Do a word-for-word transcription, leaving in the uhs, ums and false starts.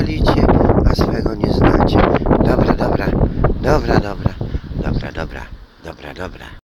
chwalicie, a swego nie znacie. Dobra, dobra, dobra, dobra, dobra, dobra, dobra, dobra.